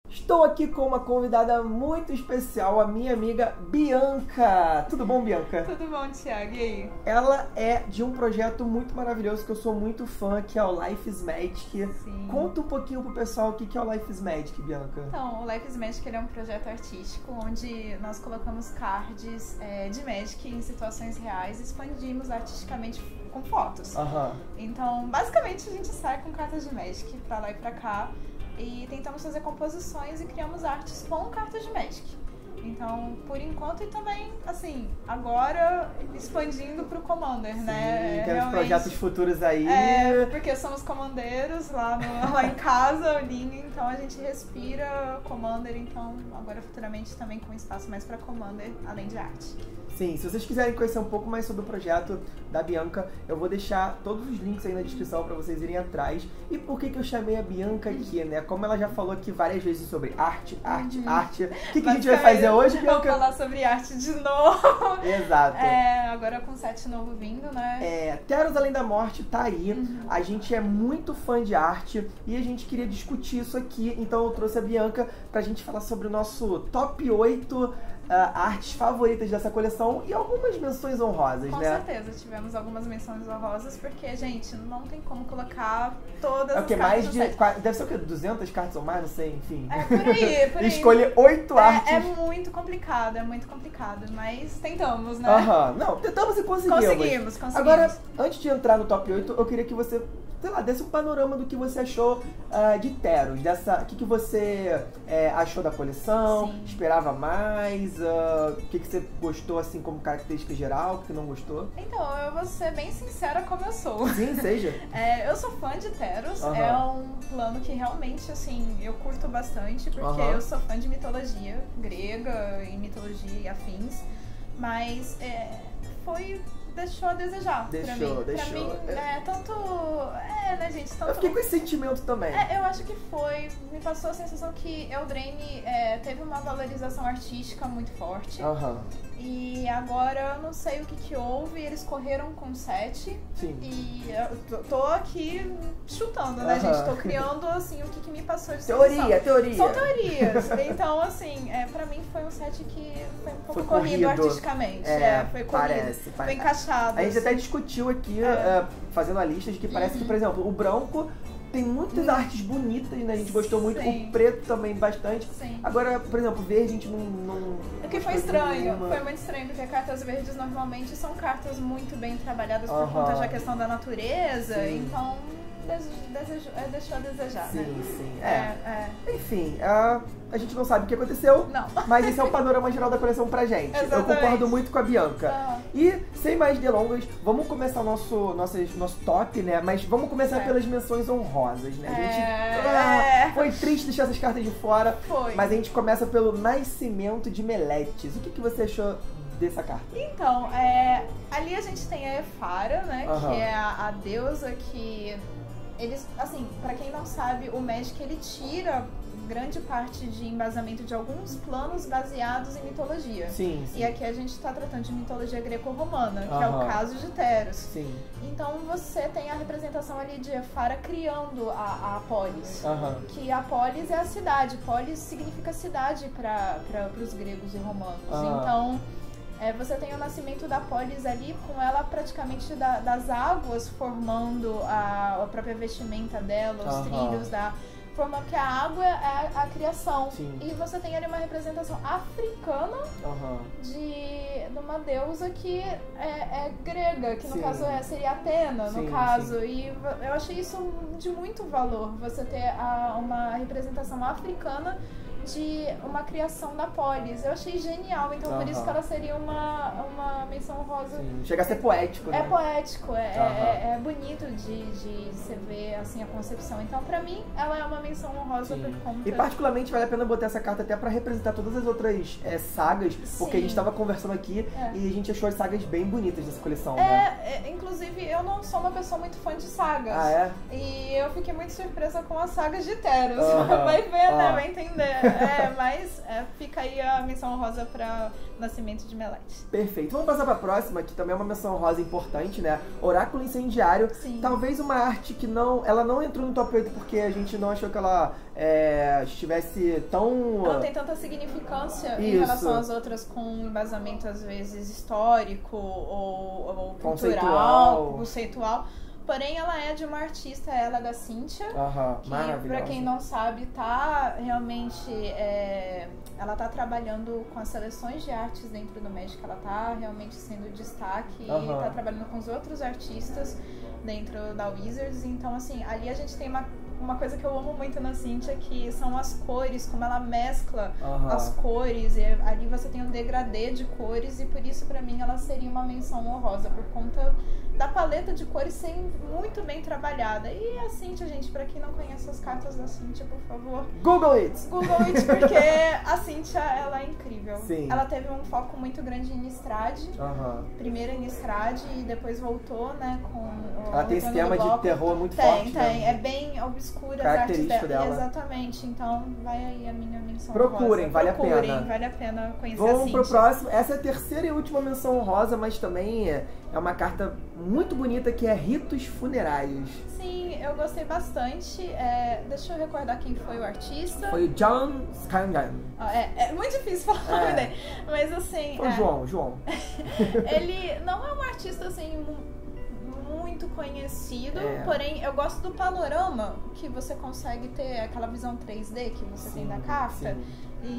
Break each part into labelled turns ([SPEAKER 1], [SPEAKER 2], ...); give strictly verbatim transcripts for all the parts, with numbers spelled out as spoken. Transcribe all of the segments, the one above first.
[SPEAKER 1] Estou aqui com uma convidada muito especial, a minha amiga Bianca. Tudo bom, Bianca?
[SPEAKER 2] Tudo bom, Thiago. E aí?
[SPEAKER 1] Ela é de um projeto muito maravilhoso que eu sou muito fã, que é o Life is Magic.
[SPEAKER 2] Sim.
[SPEAKER 1] Conta um pouquinho pro pessoal o que é o Life is Magic, Bianca.
[SPEAKER 2] Então, o Life is Magic ele é um projeto artístico onde nós colocamos cards é, de Magic em situações reais e expandimos artisticamente com fotos.
[SPEAKER 1] Aham.
[SPEAKER 2] Então, basicamente, a gente sai com cartas de Magic pra lá e pra cá e tentamos fazer composições e criamos artes com cartas de Magic. Então, por enquanto, e também, assim, agora expandindo pro Commander,
[SPEAKER 1] Sim,
[SPEAKER 2] né?
[SPEAKER 1] tem uns
[SPEAKER 2] Realmente,
[SPEAKER 1] projetos futuros aí.
[SPEAKER 2] É, porque somos comandeiros lá, no, lá em casa, o Linha, então a gente respira Commander, então agora futuramente também com espaço mais pra Commander, além de arte.
[SPEAKER 1] Sim, se vocês quiserem conhecer um pouco mais sobre o projeto da Bianca, eu vou deixar todos os links aí na descrição para vocês irem atrás. E por que que eu chamei a Bianca aqui, né? Como ela já falou aqui várias vezes sobre arte, arte,
[SPEAKER 2] uhum.
[SPEAKER 1] arte. O que, que a gente vai fazer hoje, Bianca?
[SPEAKER 2] Vamos falar sobre arte de novo.
[SPEAKER 1] Exato.
[SPEAKER 2] É, agora com o set novo vindo, né?
[SPEAKER 1] É, Teros Além da Morte tá aí.
[SPEAKER 2] Uhum.
[SPEAKER 1] A gente é muito fã de arte e a gente queria discutir isso aqui. Então eu trouxe a Bianca pra gente falar sobre o nosso top oito Uh, artes favoritas dessa coleção e algumas menções honrosas,
[SPEAKER 2] Com
[SPEAKER 1] né?
[SPEAKER 2] Com certeza, tivemos algumas menções honrosas, porque, gente, não tem como colocar todas
[SPEAKER 1] é o
[SPEAKER 2] as
[SPEAKER 1] que
[SPEAKER 2] cartas
[SPEAKER 1] mais de, deve ser o que, duzentas cartas ou mais, não sei, enfim.
[SPEAKER 2] É, por aí, por aí.
[SPEAKER 1] Escolher oito artes.
[SPEAKER 2] É, é muito complicado, é muito complicado, mas tentamos, né?
[SPEAKER 1] Aham, não, tentamos e conseguimos.
[SPEAKER 2] Conseguimos, conseguimos.
[SPEAKER 1] Agora, antes de entrar no top oito, eu queria que você, sei lá, desse um panorama do que você achou uh, de Teros, dessa, o que, que você é, achou da coleção,
[SPEAKER 2] Sim.
[SPEAKER 1] esperava mais, uh, o que, que você gostou, assim, como característica geral, o que não gostou?
[SPEAKER 2] Então, eu vou ser bem sincera como eu sou.
[SPEAKER 1] Sim, seja.
[SPEAKER 2] É, eu sou fã de Teros,
[SPEAKER 1] Uhum.
[SPEAKER 2] é um plano que realmente, assim, eu curto bastante, porque
[SPEAKER 1] Uhum.
[SPEAKER 2] eu sou fã de mitologia grega e mitologia e afins, mas é, foi... deixou a desejar
[SPEAKER 1] Deixou,
[SPEAKER 2] pra mim.
[SPEAKER 1] deixou.
[SPEAKER 2] Pra mim, é, tanto... É, né, gente? Tanto,
[SPEAKER 1] eu fiquei com esse sentimento também.
[SPEAKER 2] É, eu acho que foi. Me passou a sensação que Eldraine é, teve uma valorização artística muito forte.
[SPEAKER 1] Aham.
[SPEAKER 2] E agora eu não sei o que que houve, eles correram com sete.
[SPEAKER 1] Sim.
[SPEAKER 2] E eu tô aqui chutando, né,
[SPEAKER 1] Aham.
[SPEAKER 2] gente? Tô criando, assim, o que que me passou de
[SPEAKER 1] Teoria,
[SPEAKER 2] sensação.
[SPEAKER 1] teoria.
[SPEAKER 2] São teorias. Então, assim, é, pra mim foi um set que foi um pouco
[SPEAKER 1] Foi
[SPEAKER 2] corrido,
[SPEAKER 1] corrido
[SPEAKER 2] artisticamente.
[SPEAKER 1] É,
[SPEAKER 2] É, foi corrido.
[SPEAKER 1] parece,
[SPEAKER 2] Foi
[SPEAKER 1] parece.
[SPEAKER 2] encaixado.
[SPEAKER 1] A gente
[SPEAKER 2] assim.
[SPEAKER 1] até discutiu aqui,
[SPEAKER 2] É.
[SPEAKER 1] uh, fazendo a lista, de que parece
[SPEAKER 2] Uhum.
[SPEAKER 1] que, por exemplo, o branco tem muitas
[SPEAKER 2] Hum.
[SPEAKER 1] artes bonitas, né? A gente gostou muito.
[SPEAKER 2] Sim.
[SPEAKER 1] O preto também bastante.
[SPEAKER 2] Sim.
[SPEAKER 1] Agora, por exemplo, o verde a gente não... não
[SPEAKER 2] O que foi
[SPEAKER 1] gostou de
[SPEAKER 2] estranho,
[SPEAKER 1] nenhuma.
[SPEAKER 2] foi muito estranho, porque cartas verdes normalmente são cartas muito bem trabalhadas por
[SPEAKER 1] Aham.
[SPEAKER 2] conta da questão da natureza,
[SPEAKER 1] Sim.
[SPEAKER 2] então dese- desejo- é, deixou a desejar,
[SPEAKER 1] Sim,
[SPEAKER 2] né?
[SPEAKER 1] sim.
[SPEAKER 2] É,
[SPEAKER 1] É.
[SPEAKER 2] é.
[SPEAKER 1] Enfim, uh, a gente não sabe o que aconteceu,
[SPEAKER 2] Não.
[SPEAKER 1] mas esse é o panorama geral da coleção pra gente. Eu
[SPEAKER 2] Exatamente.
[SPEAKER 1] concordo muito com a Bianca.
[SPEAKER 2] Ah.
[SPEAKER 1] E, sem mais delongas, vamos começar o nosso, nosso, nosso top, né? Mas vamos começar
[SPEAKER 2] É.
[SPEAKER 1] pelas menções honrosas, né? A gente
[SPEAKER 2] É.
[SPEAKER 1] ah, foi triste deixar essas cartas de fora,
[SPEAKER 2] Foi.
[SPEAKER 1] mas a gente começa pelo Nascimento de Meletis. O que, que você achou dessa carta?
[SPEAKER 2] Então, é, ali a gente tem a Ephara, né,
[SPEAKER 1] Aham.
[SPEAKER 2] que é a, a deusa que eles, assim, pra quem não sabe, o Magic ele tira grande parte de embasamento de alguns planos baseados em mitologia.
[SPEAKER 1] Sim, sim.
[SPEAKER 2] E aqui a gente está tratando de mitologia greco-romana, que é
[SPEAKER 1] Aham.
[SPEAKER 2] o caso de Teros.
[SPEAKER 1] Sim.
[SPEAKER 2] Então você tem a representação ali de Ephara criando a, a polis.
[SPEAKER 1] Aham.
[SPEAKER 2] Que a polis é a cidade. Polis significa cidade para os gregos e romanos.
[SPEAKER 1] Aham.
[SPEAKER 2] Então é, você tem o nascimento da polis ali, com ela praticamente da, das águas formando a, a própria vestimenta dela, os
[SPEAKER 1] Aham.
[SPEAKER 2] trilhos da... formando que a água é a, a criação.
[SPEAKER 1] Sim.
[SPEAKER 2] E você tem ali uma representação africana
[SPEAKER 1] Aham.
[SPEAKER 2] de, de uma deusa que é, é grega, que no
[SPEAKER 1] Sim.
[SPEAKER 2] caso é, seria Atena,
[SPEAKER 1] Sim,
[SPEAKER 2] no caso. E eu achei isso de muito valor, você ter a, uma representação africana de uma criação da polis. Eu achei genial, então por isso
[SPEAKER 1] Aham.
[SPEAKER 2] que ela seria uma, uma menção honrosa.
[SPEAKER 1] Sim. Chega a ser poético, né?
[SPEAKER 2] É poético, é,
[SPEAKER 1] Aham.
[SPEAKER 2] é, é bonito de, de você ver assim, a concepção. Então, pra mim, ela é uma menção honrosa
[SPEAKER 1] Sim.
[SPEAKER 2] por conta.
[SPEAKER 1] E particularmente vale a pena botar essa carta até pra representar todas as outras é, sagas, porque a gente
[SPEAKER 2] Sim.
[SPEAKER 1] tava conversando aqui
[SPEAKER 2] É.
[SPEAKER 1] e a gente achou as sagas bem bonitas dessa coleção, né?
[SPEAKER 2] É, é, inclusive, eu não sou uma pessoa muito fã de sagas.
[SPEAKER 1] Ah, é?
[SPEAKER 2] E eu fiquei muito surpresa com as sagas de Teros.
[SPEAKER 1] Aham.
[SPEAKER 2] Vai ver, né?
[SPEAKER 1] Ah.
[SPEAKER 2] Vai entender. É, mas é, fica aí a menção honrosa pra Nascimento de Meletis.
[SPEAKER 1] Perfeito. Vamos passar pra próxima, que também é uma menção rosa importante, né? Oráculo Incendiário.
[SPEAKER 2] Sim.
[SPEAKER 1] Talvez uma arte que não... Ela não entrou no top oito porque a gente não achou achou que ela é, estivesse tão...
[SPEAKER 2] Ela não tem tanta significância
[SPEAKER 1] Isso.
[SPEAKER 2] em relação às outras, com um embasamento às vezes histórico ou, ou cultural,
[SPEAKER 1] Conceitual.
[SPEAKER 2] conceitual. Porém, ela é de uma artista, ela é da Cíntia,
[SPEAKER 1] Aham,
[SPEAKER 2] que,
[SPEAKER 1] maravilhosa.
[SPEAKER 2] pra quem não sabe, tá realmente... É, ela tá trabalhando com as seleções de artes dentro do México, ela tá realmente sendo destaque
[SPEAKER 1] Aham.
[SPEAKER 2] e tá trabalhando com os outros artistas dentro da Wizards. Então, assim, ali a gente tem uma, uma coisa que eu amo muito na Cíntia, que são as cores, como ela mescla
[SPEAKER 1] Aham.
[SPEAKER 2] as cores, e ali você tem um degradê de cores, e por isso, pra mim, ela seria uma menção honrosa, por conta da paleta de cores ser muito bem trabalhada. E a Cíntia, gente, pra quem não conhece as cartas da Cíntia, por favor,
[SPEAKER 1] Google it!
[SPEAKER 2] Google it, porque a Cíntia, ela é incrível.
[SPEAKER 1] Sim.
[SPEAKER 2] Ela teve um foco muito grande em Innistrad,
[SPEAKER 1] Aham.
[SPEAKER 2] primeiro em Innistrad e depois voltou, né, com o
[SPEAKER 1] Ela tem esse
[SPEAKER 2] Retorno
[SPEAKER 1] tema
[SPEAKER 2] do
[SPEAKER 1] de
[SPEAKER 2] Bloco.
[SPEAKER 1] terror muito
[SPEAKER 2] Tem,
[SPEAKER 1] forte,
[SPEAKER 2] tem.
[SPEAKER 1] né?
[SPEAKER 2] É bem obscura as artes
[SPEAKER 1] Característico
[SPEAKER 2] dela.
[SPEAKER 1] dela.
[SPEAKER 2] Exatamente. Então, vai aí a minha menção
[SPEAKER 1] Procurem,
[SPEAKER 2] honrosa.
[SPEAKER 1] vale a
[SPEAKER 2] Procurem,
[SPEAKER 1] pena.
[SPEAKER 2] vale a pena conhecer a
[SPEAKER 1] Vamos
[SPEAKER 2] Cíntia.
[SPEAKER 1] pro próximo. Essa é a terceira e última menção honrosa, mas também é é uma carta muito bonita que é Ritos Funerários.
[SPEAKER 2] Sim, eu gostei bastante. É, deixa eu recordar quem foi o artista.
[SPEAKER 1] Foi o John Scangan.
[SPEAKER 2] Ah, é, é muito difícil falar o
[SPEAKER 1] É.
[SPEAKER 2] nome dele. Mas assim.
[SPEAKER 1] Foi o
[SPEAKER 2] é,
[SPEAKER 1] João, João.
[SPEAKER 2] Ele não é um artista assim mu- muito conhecido,
[SPEAKER 1] É.
[SPEAKER 2] porém eu gosto do panorama que você consegue ter, aquela visão três D que você tem
[SPEAKER 1] Sim,
[SPEAKER 2] na carta.
[SPEAKER 1] sim.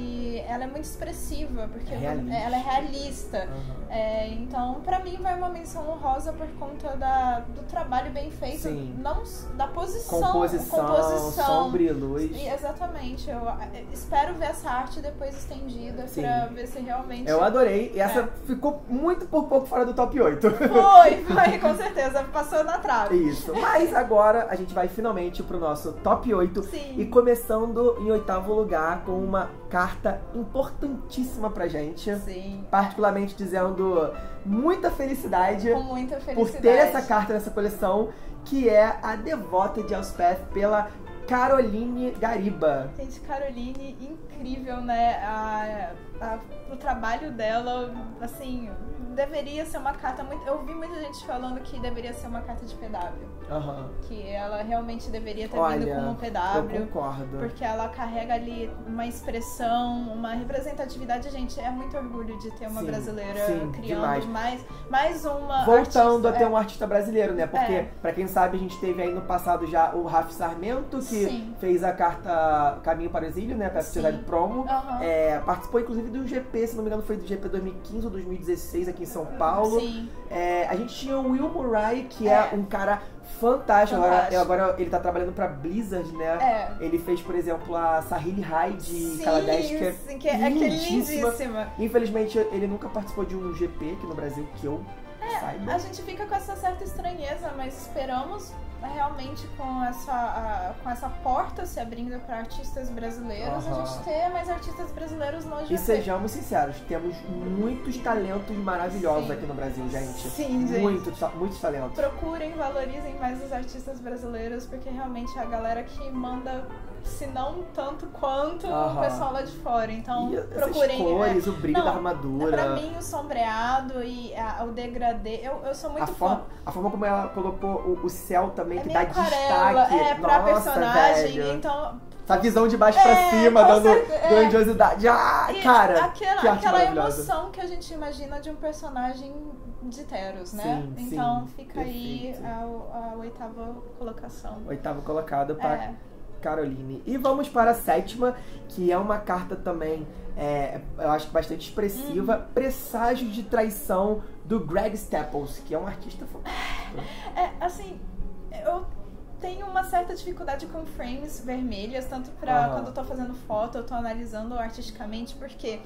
[SPEAKER 2] E ela é muito expressiva, porque
[SPEAKER 1] É realista.
[SPEAKER 2] ela é realista.
[SPEAKER 1] Aham.
[SPEAKER 2] É, então, pra mim, vai uma menção honrosa por conta da, do trabalho bem feito,
[SPEAKER 1] Sim.
[SPEAKER 2] não s- da posição,
[SPEAKER 1] Composição,
[SPEAKER 2] composição.
[SPEAKER 1] sombra e luz.
[SPEAKER 2] E, exatamente, eu eh, espero ver essa arte depois estendida
[SPEAKER 1] Sim.
[SPEAKER 2] pra ver se realmente
[SPEAKER 1] Eu adorei. E essa
[SPEAKER 2] É.
[SPEAKER 1] ficou muito por pouco fora do top oito.
[SPEAKER 2] foi, foi, com certeza, passou na trave.
[SPEAKER 1] Isso. Mas agora a gente vai finalmente pro nosso top oito.
[SPEAKER 2] Sim.
[SPEAKER 1] E começando em oitavo lugar com uma carta importantíssima pra gente.
[SPEAKER 2] Sim,
[SPEAKER 1] Particularmente dizendo muita felicidade
[SPEAKER 2] com muita
[SPEAKER 1] por
[SPEAKER 2] felicidade.
[SPEAKER 1] ter essa carta nessa coleção, que é a Devota de Elspeth pela Caroline Gariba.
[SPEAKER 2] Gente, Caroline, incrível, né? A, a, o trabalho dela, assim, deveria ser uma carta muito... Eu vi muita gente falando que deveria ser uma carta de P W.
[SPEAKER 1] Aham.
[SPEAKER 2] Que ela realmente deveria ter
[SPEAKER 1] Olha,
[SPEAKER 2] vindo como P
[SPEAKER 1] eu
[SPEAKER 2] W.
[SPEAKER 1] concordo.
[SPEAKER 2] Porque ela carrega ali uma expressão, uma representatividade. Gente, é muito orgulho de ter uma
[SPEAKER 1] Sim,
[SPEAKER 2] brasileira
[SPEAKER 1] sim,
[SPEAKER 2] criando
[SPEAKER 1] demais.
[SPEAKER 2] mais, mais uma
[SPEAKER 1] Voltando
[SPEAKER 2] artista.
[SPEAKER 1] a ter
[SPEAKER 2] É,
[SPEAKER 1] um artista brasileiro, né? Porque,
[SPEAKER 2] É.
[SPEAKER 1] pra quem sabe, a gente teve aí no passado já o Rafa Sarmento, que
[SPEAKER 2] Sim.
[SPEAKER 1] fez a carta Caminho para o Exílio, né? Pra
[SPEAKER 2] Sim.
[SPEAKER 1] precisar de promo.
[SPEAKER 2] Aham.
[SPEAKER 1] É, participou, inclusive, do G P, se não me engano, foi do G P dois mil e quinze ou dois mil e dezesseis aqui em São Paulo.
[SPEAKER 2] Sim.
[SPEAKER 1] É, a gente tinha o Will Murray, que é,
[SPEAKER 2] É.
[SPEAKER 1] um cara fantástico. Agora,
[SPEAKER 2] Fantástico.
[SPEAKER 1] agora ele tá trabalhando pra Blizzard, né?
[SPEAKER 2] É.
[SPEAKER 1] Ele fez, por exemplo, a Sahili High de
[SPEAKER 2] Sim,
[SPEAKER 1] Kaladesh, que é,
[SPEAKER 2] sim, que é, é que é
[SPEAKER 1] lindíssima.
[SPEAKER 2] lindíssima.
[SPEAKER 1] Infelizmente, ele nunca participou de um G P aqui no Brasil, que eu saiba.
[SPEAKER 2] A gente fica com essa certa estranheza, mas esperamos realmente com essa, a- com essa porta se abrindo para artistas brasileiros,
[SPEAKER 1] Aham.
[SPEAKER 2] a gente ter mais artistas brasileiros no G
[SPEAKER 1] E
[SPEAKER 2] P.
[SPEAKER 1] sejamos sinceros, temos muitos talentos maravilhosos
[SPEAKER 2] Sim.
[SPEAKER 1] aqui no Brasil, gente.
[SPEAKER 2] Sim, gente.
[SPEAKER 1] Muitos, ta- muitos talentos.
[SPEAKER 2] Procurem, valorizem mais os artistas brasileiros, porque realmente é a galera que manda, se não tanto quanto
[SPEAKER 1] Aham.
[SPEAKER 2] o pessoal lá de fora. Então,
[SPEAKER 1] E essas
[SPEAKER 2] procurem.
[SPEAKER 1] cores,
[SPEAKER 2] é,
[SPEAKER 1] o brilho
[SPEAKER 2] não,
[SPEAKER 1] da armadura.
[SPEAKER 2] Pra mim, o sombreado e a- o degradê, eu, eu sou
[SPEAKER 1] A
[SPEAKER 2] muito
[SPEAKER 1] forma,
[SPEAKER 2] fã.
[SPEAKER 1] a forma como ela colocou o, o céu também,
[SPEAKER 2] É
[SPEAKER 1] que
[SPEAKER 2] meio
[SPEAKER 1] dá
[SPEAKER 2] aquarela,
[SPEAKER 1] destaque.
[SPEAKER 2] é, pra
[SPEAKER 1] Nossa,
[SPEAKER 2] personagem,
[SPEAKER 1] velho.
[SPEAKER 2] então...
[SPEAKER 1] Essa visão de baixo
[SPEAKER 2] É,
[SPEAKER 1] pra cima,
[SPEAKER 2] com
[SPEAKER 1] dando
[SPEAKER 2] certeza, é.
[SPEAKER 1] grandiosidade. Ah,
[SPEAKER 2] E
[SPEAKER 1] cara,
[SPEAKER 2] aquela,
[SPEAKER 1] que arte
[SPEAKER 2] aquela
[SPEAKER 1] maravilhosa.
[SPEAKER 2] emoção que a gente imagina de um personagem de Teros, né?
[SPEAKER 1] Sim,
[SPEAKER 2] então
[SPEAKER 1] sim,
[SPEAKER 2] fica aí
[SPEAKER 1] perfeito.
[SPEAKER 2] a, a oitava colocação.
[SPEAKER 1] Oitavo colocado pra
[SPEAKER 2] É.
[SPEAKER 1] Caroline. E vamos para a sétima, que é uma carta também, é, eu acho que bastante expressiva,
[SPEAKER 2] Uhum.
[SPEAKER 1] Presságios de Traição, do Greg Staples, que é um artista fantástico.
[SPEAKER 2] É, assim, eu tenho uma certa dificuldade com frames vermelhas, tanto pra
[SPEAKER 1] Aham.
[SPEAKER 2] quando eu tô fazendo foto, eu tô analisando artisticamente, porque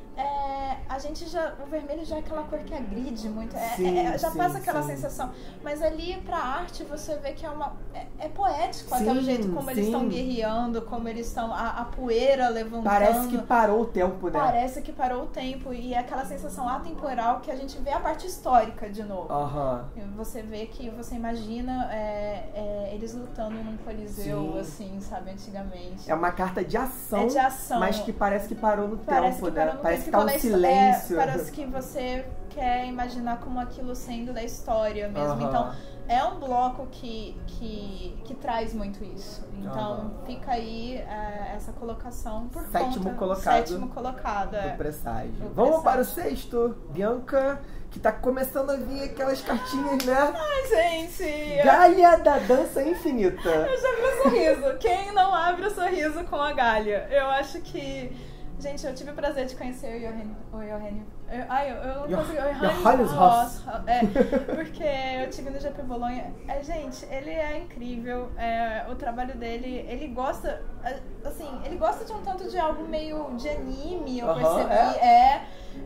[SPEAKER 2] é, a gente já. O vermelho já é aquela cor que agride muito, é,
[SPEAKER 1] Sim,
[SPEAKER 2] é, já
[SPEAKER 1] sim,
[SPEAKER 2] passa aquela
[SPEAKER 1] sim.
[SPEAKER 2] sensação. Mas ali pra arte você vê que é uma. É, é poético até
[SPEAKER 1] Sim,
[SPEAKER 2] o jeito como eles
[SPEAKER 1] sim.
[SPEAKER 2] estão guerreando, como eles estão. A, a poeira levantando.
[SPEAKER 1] Parece que parou o tempo, né?
[SPEAKER 2] Parece que parou o tempo e é aquela sensação atemporal que a gente vê a parte histórica de novo.
[SPEAKER 1] Aham.
[SPEAKER 2] Você vê que você imagina é, é, eles lutando num coliseu,
[SPEAKER 1] Sim.
[SPEAKER 2] assim, sabe, antigamente.
[SPEAKER 1] É uma carta de ação,
[SPEAKER 2] É de ação.
[SPEAKER 1] mas que parece que parou no
[SPEAKER 2] Parece
[SPEAKER 1] tempo,
[SPEAKER 2] que parou
[SPEAKER 1] né?
[SPEAKER 2] no
[SPEAKER 1] Parece
[SPEAKER 2] tempo
[SPEAKER 1] que tá um
[SPEAKER 2] quando a histó-
[SPEAKER 1] silêncio.
[SPEAKER 2] É, parece que você quer imaginar como aquilo sendo da história mesmo.
[SPEAKER 1] Aham.
[SPEAKER 2] Então, é um bloco que, que, que traz muito isso. Então
[SPEAKER 1] Uhum.
[SPEAKER 2] fica aí é, essa colocação por
[SPEAKER 1] Sétimo
[SPEAKER 2] conta...
[SPEAKER 1] colocado
[SPEAKER 2] Sétimo colocado, é.
[SPEAKER 1] do presságio.
[SPEAKER 2] Do
[SPEAKER 1] Vamos
[SPEAKER 2] presságio.
[SPEAKER 1] para o sexto. Bianca, que tá começando a vir aquelas cartinhas, né?
[SPEAKER 2] Ai, gente!
[SPEAKER 1] Galha da Dança Infinita.
[SPEAKER 2] Eu já vi o sorriso. Quem não abre o sorriso com a Galha? Eu acho que... Gente, eu tive o prazer de conhecer o Johannes. O Johannes. Eu, ai, eu, eu não
[SPEAKER 1] Jo-
[SPEAKER 2] consigo.
[SPEAKER 1] Johannes Ross.
[SPEAKER 2] É, porque eu tive no G P Bolonha. É, gente, ele é incrível. É, o trabalho dele, ele gosta. Assim, ele gosta de um tanto de algo meio de anime, eu
[SPEAKER 1] Aham,
[SPEAKER 2] percebi.
[SPEAKER 1] é.
[SPEAKER 2] É.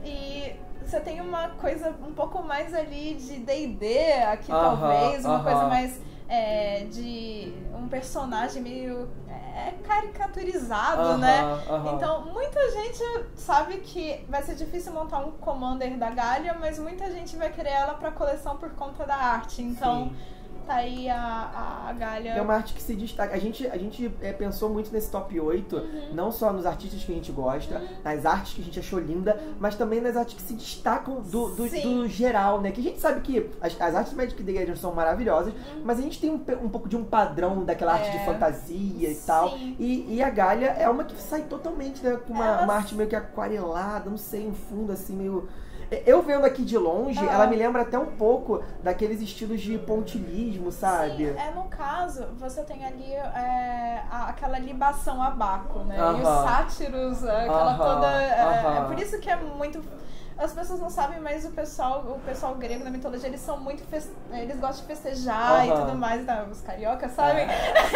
[SPEAKER 2] E você tem uma coisa um pouco mais ali de D e D aqui,
[SPEAKER 1] Aham,
[SPEAKER 2] talvez. Uma
[SPEAKER 1] aham.
[SPEAKER 2] coisa mais. É, de um personagem meio é, caricaturizado,
[SPEAKER 1] Aham,
[SPEAKER 2] né?
[SPEAKER 1] aham.
[SPEAKER 2] Então, muita gente sabe que vai ser difícil montar um Commander da Galha, mas muita gente vai querer ela pra coleção por conta da arte. Então,
[SPEAKER 1] Sim.
[SPEAKER 2] tá aí a, a Galha.
[SPEAKER 1] É uma arte que se destaca. A gente, a gente é, pensou muito nesse top oito,
[SPEAKER 2] Uhum.
[SPEAKER 1] não só nos artistas que a gente gosta,
[SPEAKER 2] Uhum.
[SPEAKER 1] nas artes que a gente achou linda, mas também nas artes que se destacam do, do,
[SPEAKER 2] Sim.
[SPEAKER 1] do geral, né? Que a gente sabe que as, as artes do Magic the Gathering são maravilhosas,
[SPEAKER 2] Uhum.
[SPEAKER 1] mas a gente tem um, pe- um pouco de um padrão daquela arte
[SPEAKER 2] É.
[SPEAKER 1] de fantasia e tal.
[SPEAKER 2] Sim.
[SPEAKER 1] E, e a Galha é uma que sai totalmente, né? Com uma,
[SPEAKER 2] Ela-
[SPEAKER 1] uma arte meio que aquarelada, não sei, um fundo assim meio... Eu vendo aqui de longe,
[SPEAKER 2] Ah.
[SPEAKER 1] ela me lembra até um pouco daqueles estilos de pontilhismo, sabe?
[SPEAKER 2] Sim, é, no caso, você tem ali é, a- aquela libação a Baco, né? E
[SPEAKER 1] Aham.
[SPEAKER 2] os sátiros, aquela
[SPEAKER 1] Aham,
[SPEAKER 2] toda... É,
[SPEAKER 1] aham.
[SPEAKER 2] é por isso que é muito... As pessoas não sabem, mas o pessoal, o pessoal grego da mitologia, eles são muito... Fes... Eles gostam de festejar e
[SPEAKER 1] Aham.
[SPEAKER 2] tudo mais. Tá? Os cariocas, sabem?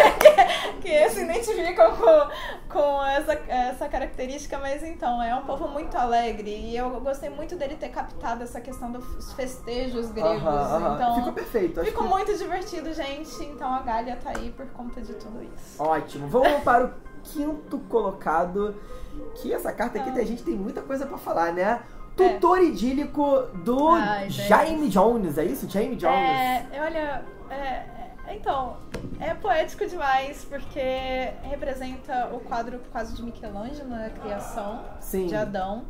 [SPEAKER 2] que, que se identificam com, com essa, essa característica. Mas então, é um povo muito alegre. E eu gostei muito dele ter captado essa questão dos festejos gregos.
[SPEAKER 1] Aham, aham.
[SPEAKER 2] Então,
[SPEAKER 1] Ficou perfeito. Acho
[SPEAKER 2] ficou
[SPEAKER 1] que...
[SPEAKER 2] muito divertido, gente. Então a Galha tá aí por conta de tudo isso.
[SPEAKER 1] Ótimo. Vamos para o quinto colocado. Que essa carta aqui,
[SPEAKER 2] Ah.
[SPEAKER 1] a gente tem muita coisa pra falar, né? Tutor idílico do
[SPEAKER 2] Ai, gente.
[SPEAKER 1] Jaime Jones, é isso? Jaime Jones.
[SPEAKER 2] É, olha, é, é, então, é poético demais, porque representa o quadro quase de Michelangelo na criação
[SPEAKER 1] Sim.
[SPEAKER 2] de Adão.